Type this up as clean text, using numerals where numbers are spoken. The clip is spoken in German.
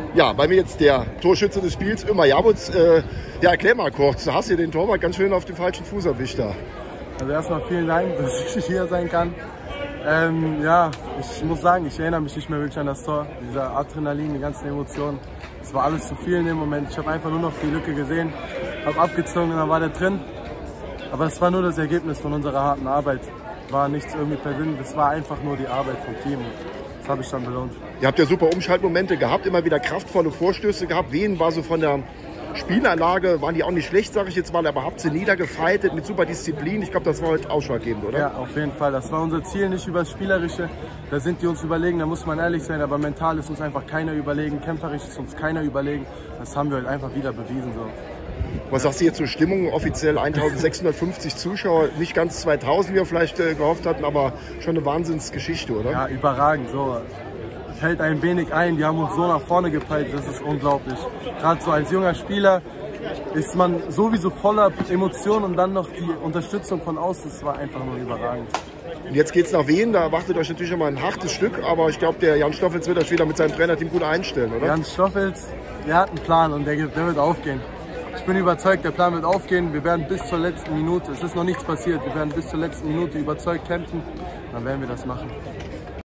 Ja, bei mir jetzt der Torschütze des Spiels, Ömer Yavuz. Ja, erklär mal kurz, du hast hier den Torwart ganz schön auf den falschen Fuß erwischt da. Also erstmal vielen Dank, dass ich hier sein kann. Ja, ich muss sagen, ich erinnere mich nicht mehr wirklich an das Tor. Dieser Adrenalin, die ganzen Emotionen. Es war alles zu viel in dem Moment. Ich habe einfach nur noch die Lücke gesehen, habe abgezogen und dann war der drin. Aber es war nur das Ergebnis von unserer harten Arbeit. War nichts irgendwie persönlich, das war einfach nur die Arbeit vom Team. Das habe ich dann belohnt. Ihr habt ja super Umschaltmomente gehabt, immer wieder kraftvolle Vorstöße gehabt. Wien war so von der Spielanlage, waren die auch nicht schlecht, sage ich jetzt mal, aber habt sie niedergefeitet mit super Disziplin. Ich glaube, das war heute ausschlaggebend, oder? Ja, auf jeden Fall. Das war unser Ziel, nicht über das Spielerische. Da sind die uns überlegen, da muss man ehrlich sein, aber mental ist uns einfach keiner überlegen, kämpferisch ist uns keiner überlegen. Das haben wir heute einfach wieder bewiesen. So. Was sagst du jetzt zur Stimmung? Offiziell 1650 Zuschauer, nicht ganz 2000, wie wir vielleicht gehofft hatten, aber schon eine Wahnsinnsgeschichte, oder? Ja, überragend. So. Fällt ein wenig ein, die haben uns so nach vorne gepeilt, das ist unglaublich. Gerade so als junger Spieler ist man sowieso voller Emotionen und dann noch die Unterstützung von außen, das war einfach nur überragend. Und jetzt geht's nach Wien, da erwartet euch natürlich noch mal ein hartes Stück, aber ich glaube, der Jan Stoffels wird euch wieder mit seinem Trainerteam gut einstellen, oder? Jan Stoffels, der hat einen Plan und der wird aufgehen. Ich bin überzeugt, der Plan wird aufgehen. Wir werden bis zur letzten Minute, es ist noch nichts passiert, wir werden bis zur letzten Minute überzeugt kämpfen, dann werden wir das machen.